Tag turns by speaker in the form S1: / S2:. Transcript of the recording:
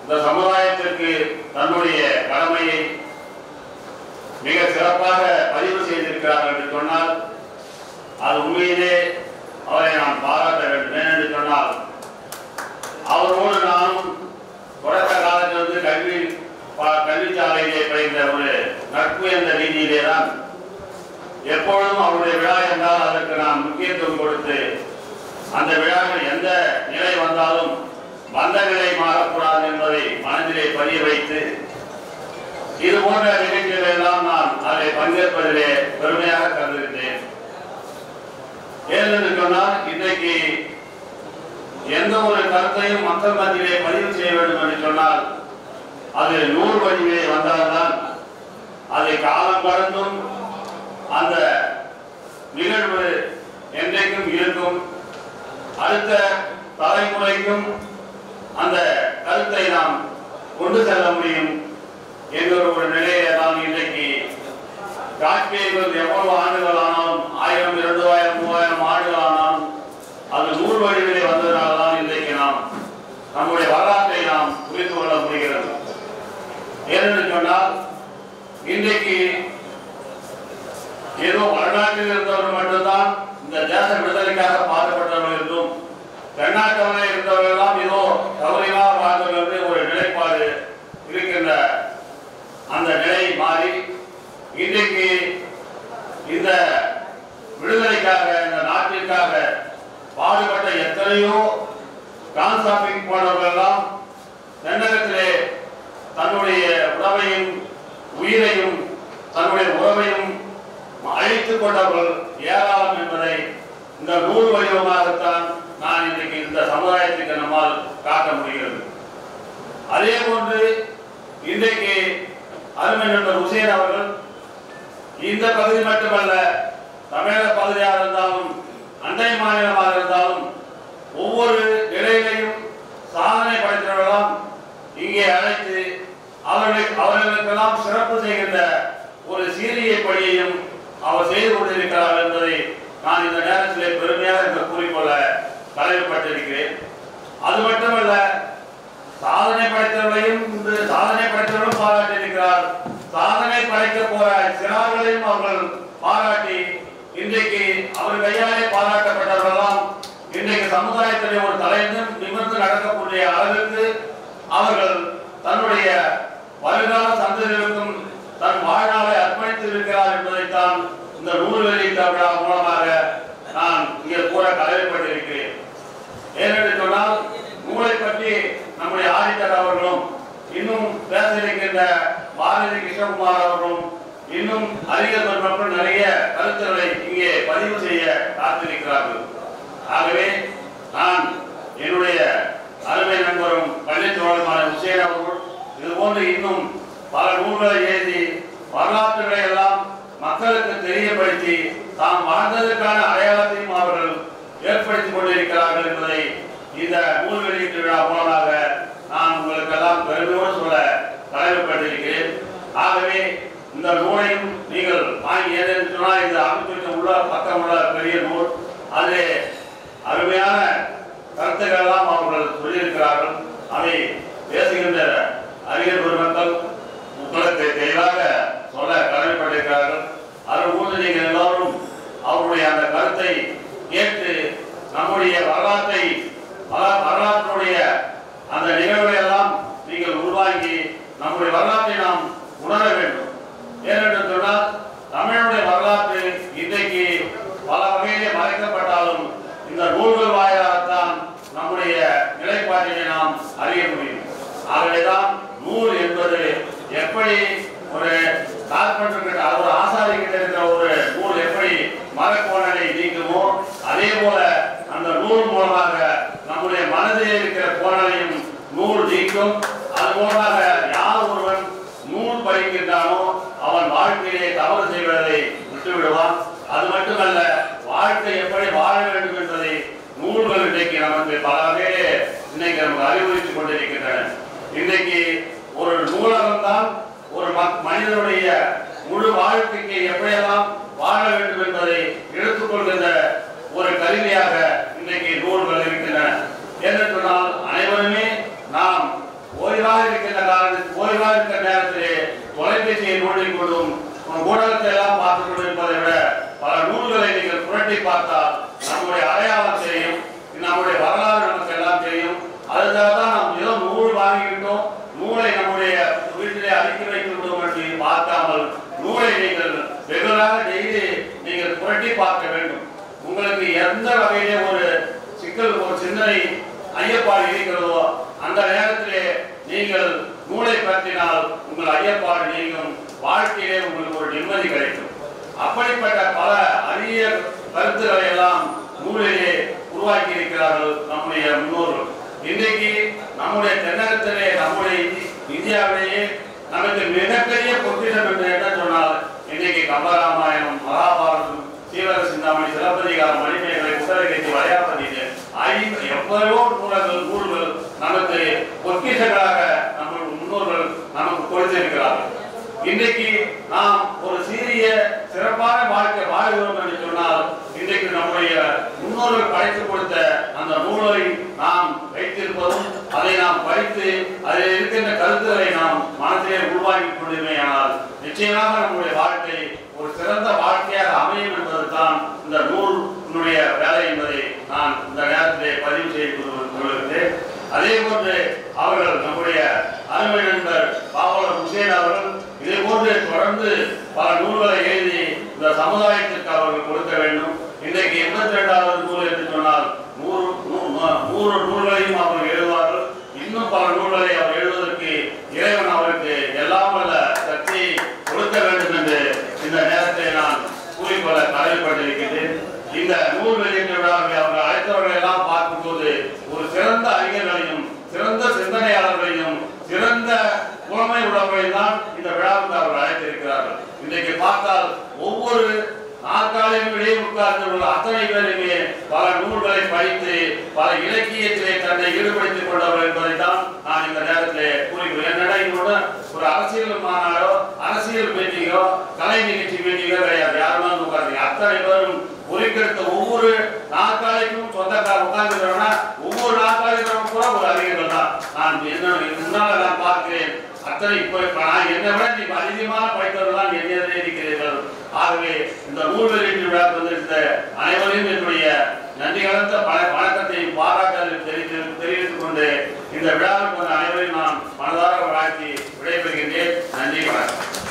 S1: இந்த சமுதாயத்திற்கு தன்னுடைய கடமையை மிக சிறப்பாக பதிவு செய்திருக்கிறார் என்று சொன்னால் அது உண்மையிலே அவரை நாம் பாராட்ட வேண்டும். ஏனென்று சொன்னால் அவரோடு நானும் தொடக்க காலத்திலிருந்து கல்விச்சாலையிலே பயின்ற ஒரு நட்பு என்ற ரீதியிலே தான் எப்பொழுதும் அவருடைய விழா என்றால் அதற்கு நாம் முக்கியத்துவம் கொடுத்து அந்த விழாவில் எந்த நிலை வந்தாலும் வந்த நிலை மாறக்கூடாது என்பதை மனதிலே பதிய வைத்து இது போன்ற நிகழ்ச்சிகளை எல்லாம் நான் அதை பங்கேற்பதிலே பெருமையாக கருதுகிறேன். ஏனென்று சொன்னால் இன்றைக்கு எந்த ஒரு கருத்தையும் மக்கள் மத்தியிலே பதிவு செய்ய வேண்டும் என்று சொன்னால் அது நூல் வடிவிலே வந்தால்தான் அதை காலம் கடந்தும் அந்த நிகழ்வு என்றைக்கும் இருக்கும், அடுத்த தலைமுறைக்கும் அந்த கருத்தை நாம் கொண்டு செல்ல முடியும் என்கிற ஒரு நிலையை தான் இன்றைக்கு காட்சியங்கள் எவ்வளவு ஆண்டுகள் ஆனாலும் 1000, 2000, 3000 ஆண்டுகள் ஆனாலும் அது நூல் வடிவிலே வந்ததனால்தான் இன்றைக்கு நாம் நம்முடைய வரலாற்றை நாம் புரிந்து கொள்ள முடிகிறது. ஏனென்று சொன்னால் இன்றைக்கு ஏதோ வடநாட்டில் இருந்தவர்கள் மட்டும்தான் இந்த தேச விடுதலைக்காக பாடுபட்டவர்கள் என்றும் தென்னாட்டவர்கள் இருந்தவர்கள் எல்லாம் ஏதோ தவறினால் வாழ்ந்தவர்கள் ஒரு நிலைப்பாடு இருக்கின்ற அந்த நிலை மாறி இன்றைக்கு இந்த விடுதலைக்காக இந்த நாட்டிற்காக பாடுபட்ட எத்தனையோ கான்சாப்பிங் போனவர்கள் எல்லாம் தென்னகத்திலே தன்னுடைய உடமையும் உயிரையும் தன்னுடைய உறவையும் அழித்துக் கொண்டவர்கள் ஏராளம் என்பதை இந்த நூல் வடிவமாகத்தான் நான் இன்றைக்கு இந்த சமுதாயத்துக்கு நம்மால் காட்ட முடிகிறது. அதே போன்று இன்றைக்கு அருமை நண்பர் உசேன் அவர்கள் இந்த பகுதி மட்டுமல்ல தமிழக பகுதியாக இருந்தாலும் அண்டை மாநிலமாக இருந்தாலும் ஒவ்வொரு நிலையிலையும் சாதனை படைத்தவர்களாம் இங்கே அழைத்து அவர்களுக்கெல்லாம் சிறப்பு செய்கின்ற ஒரு சீரிய பணியையும் அவர் செய்து கொண்டிருக்கிறார் என்பதை நான் இந்த நேரத்திலே பெருமையாக கூறிக்கொள்ள தலைவப்பட்டிருக்கிறேன். அது மட்டுமல்ல சாதனை படைத்தவர்களையும் சாதனை படைத்தவர்களும் பாராட்டியிருக்கிறார். சாதனை படைக்க போற சிறார்களையும் அவர்கள் பாராட்டி இன்றைக்கு அவர் கையாலே பாராட்டப்பட்டவர்களெல்லாம் இன்றைக்கு சமுதாயத்திலே ஒரு நிமிர்ந்து நடக்கக்கூடிய அளவிற்கு அவர்கள் தன்னுடைய வருங்கால சந்ததிகளுக்கும் தன் வாழ்நாளை அர்ப்பணித்து இருக்கிறார் என்பதைத்தான் இந்த நூல் வெளியிட்ட விழா மூலமாக நான் இங்கே கூற கடமைப்பட்டிருக்கிறேன். ஏனென்று சொன்னால் நூலை பற்றி நம்முடைய ஆதித்தர் அவர்களும் இன்னும் பேச இருக்கின்ற பாரதி கிருஷ்ணகுமார் அவர்களும் இன்னும் அறிஞர் பெருமக்கள் நிறைய கருத்துக்களை இங்கே பதிவு செய்ய காத்திருக்கிறார்கள். ஆகவே நான் என்னுடைய அருமை நண்பரும் பள்ளி தோழருமான உசேன் அவர்கள் இதுபோன்று இன்னும் பல நூல்களை எழுதி வரலாற்றுகளை எல்லாம் மக்களுக்கு தெரியப்படுத்தி தாம் வாழ்ந்ததற்கான அடையாளத்தையும் அவர்கள் ஏற்படுத்திக் கொண்டிருக்கிறார்கள் என்பதை இந்த நூல் வெளியீட்டு விழா மூலமாக நான் உங்களுக்கெல்லாம் பெருமையோடு சொல்ல கடமைப்பட்டிருக்கிறேன். ஆகவே இந்த நூலையும் நீங்கள் வாங்கி ஏதேனும் சொன்னால் இந்த அமைப்பிற்கு உள்ள பக்கம் உள்ள பெரிய நூல் அதிலே அருமையான கருத்துக்கள் எல்லாம் அவர்கள் சொல்லியிருக்கிறார்கள். அதை பேசுகின்ற அறிஞர் பெருமக்கள் உங்களுக்கு தெளிவாக சொல்ல கடமைப்பட்டிருக்கிறார்கள். அதுபோன்று நீங்கள் எல்லோரும் அவருடைய அந்த கருத்தை கேட்டு நம்முடைய வரலாற்றுடைய அந்த நிகழ்வுகளை எல்லாம் நீங்கள் உருவாக்கி நம்முடைய வரலாற்றை நாம் உணர வேண்டும். ஏனென்று சொன்னால் தமிழுடைய வரலாற்று இன்றைக்கு பல வகையிலே மறைக்கப்பட்டாலும் இந்த நூல்கள் வாயிலாகத்தான் நம்முடைய நிலைப்பாட்டினை நாம் அறிய முடியும். ஆகவேதான் நூல் என்பது எப்படி ஒரு கார்பெண்டர் ஒரு ஆசாரி கிட்ட இருக்கிற ஒரு நூல் எப்படி மரக்கோணலை நீக்குமோ அதே போல அந்த நூல் மூலமாக நம்முடைய மனதில் இருக்கிற கோணலையும் நூல் நீக்கும். அது மூலமாக யார் ஒருவன் நூல் படிக்கின்றானோ அவன் வாழ்க்கையிலே தவறு செய்வதை விட்டுவிடுவான். அது மட்டுமல்ல வாழ்க்கை எப்படி வாழ வேண்டும் என்பதை நூல்கள் இன்றைக்கு நமக்கு பல வகையிலே இன்னைக்கு நமக்கு அறிவுறுத்திக் கொண்டிருக்கின்றன. இன்றைக்கு ஒரு நூலகம் தான் ஒரு மனிதனுடைய முழு வாழ்க்கைக்கு எப்படியெல்லாம் வாழ வேண்டும் என்பதை எடுத்துக்கொள்கின்ற ஒரு கருவியாக இன்றைக்கு நூல்கள் இருக்கின்றன. என்று சொன்னால் அனைவருமே நாம் ஓய்வு ஓய்வாக இருக்கிற நேரத்திலே தொலைபேசியை நோண்டிக்கொண்டும் ஊடகத்தை எல்லாம் பார்த்துக் கொண்டிருப்பதை விட பல நூல்களை நீங்கள் புரட்டி பார்த்தால் நம்முடைய அடையாளம் தெரியும், நம்முடைய வரலாறு நமக்கு எல்லாம் தெரியும். அதுக்காக தான் நாம் ஏதோ நூல் வாங்கிக்கிட்டோம், நூலை நம்முடைய வீட்டிலே அடுக்கி வைக்கின்றோம் என்று பார்க்காமல் நூலை நீங்கள் ரெகுலராக டெய்லி நீங்கள் புரட்டி பார்க்க வேண்டும். உங்களுக்கு எந்த வகையிலே ஒரு சிக்கல், ஒரு சிந்தனை, ஐயப்பாடு இருக்கிறதோ அந்த நேரத்திலே நீங்கள் நூலை பற்றினால் உங்கள் ஐயப்பாடு நீங்கும், வாழ்க்கையிலே உங்களுக்கு ஒரு நிம்மதி கிடைக்கும். அப்படிப்பட்ட பல அரிய கருத்துக்களை எல்லாம் நூலிலே உருவாக்கி இருக்கிறார்கள் நம்முடைய முன்னோர்கள். இன்றைக்கு நம்முடைய தென்னகத்திலே, நம்முடைய இந்தியாவிலேயே நமக்கு மிகப்பெரிய பொக்கிஷம் என்று என்ன சொன்னால் இன்றைக்கு கம்பராமாயணம், மகாபாரதம், சீவக சிந்தாமணி, சிலப்பதிகாரம், மணிமேகலை, குடலைக்கட்டி, வளையாபதி, எவ்வளவோ நூல்கள் நமக்கு பொக்கிஷங்களாக நம்முடைய முன்னோர்கள் நமக்கு கொடுத்திருக்கிறார்கள். இன்றைக்கு நாம் ஒரு சீரிய சிறப்பான வாழ்க்கை வாழ்கிறோம் என்று சொன்னால் இன்றைக்கு நம்முடைய முன்னோர்கள் படைத்து கொடுத்த அந்த நூலை நாம் வைத்திருப்பதும் அதை நாம் படித்து அதில் இருக்கின்ற கருத்துக்களை நாம் மனத்திலே உருவாக்கி கொண்டிருமையானால் நிச்சயமாக நம்முடைய வாழ்க்கை ஒரு சிறந்த வாழ்க்கையாக அமையும் என்பதுதான் இந்த நூலுடைய வேலை என்பதை நான் இந்த நேரத்திலே பதிவு செய்து கொள்கிறேன். அதே போன்று அவர்கள் நம்முடைய அருமை நண்பர் பாவலர் ஹுசேன் அவர்கள் இதே போன்று தொடர்ந்து பல நூல்களை எழுதி இந்த சமுதாயத்திற்கு அவர்கள் கொடுக்க வேண்டும். இன்றைக்கு 82வது நூல் என்று சொன்னால் 100 நூல்களையும் அவர்கள் எழுதுவார்கள். இன்னும் பல நூல்களை அவர் எழுதுவதற்கு இறைவன் அவருக்கு எல்லாம் வல்ல சக்தியை கொடுக்க வேண்டும் என்று இந்த நேரத்தை நான் கூறிக்கொள்ள கடமைப்பட்டிருக்கிறேன். இந்த நூல் வெளியீட்டு விழாவை அவர்கள் அழைத்தவர்களை எல்லாம் பார்க்கும்போது ஒரு சிறந்த அறிஞர்களையும், சிறந்த சிந்தனையாளர்களையும், சிறந்த புலமை உள்ளவர்களையும் தான் இந்த விழாவுக்கு அவர்கள் அழைத்திருக்கிறார்கள். இன்றைக்கு பார்த்தால் ஒவ்வொரு நாற்காலியும் இடையே உட்கார்ந்துள்ள அத்தனை பேருமே பல நூல்களை படித்து பல இலக்கியத்திலே தன்னை ஈடுபடுத்திக் கொண்டவர் என்பதை தான் நான் இந்த நேரத்திலே கூறிக்கிறேன். என்னடா இதோட ஒரு அரசியல் மாநாடோ, அரசியல் மீட்டிங்கோ, கலை நிகழ்ச்சி மீட்டிங்கோ கிடையாது. யாருமே உட்கார்ந்து அத்தனை பேரும் பொறுப்பெடுத்த ஒவ்வொரு நாற்காலிக்கும் சொந்தக்கார உட்கார்ந்துக்கிறோம்னா ஒவ்வொரு நாற்காலிக்கும் கூட ஒரு அறிஞர்கள் தான். நான் முன்னால நான் பார்க்கிறேன். அத்தனை இப்ப நான் என்னை விட நீ அதிகமான படித்தவர்கள் தான் என்னிலே இருக்கிறீர்கள். ஆகவே இந்த நூல் வெளியீட்டு விழா வந்திருந்த அனைவரையும் என்னுடைய நன்றி கலந்த வணக்கத்தையும் பாராட்டலையும் தெரிவித்துக் கொண்டு இந்த விழாவுக்கு வந்த அனைவரையும் நான் மனதார வாழ்த்தி விடைபெறுகின்றேன். நன்றி, வணக்கம்.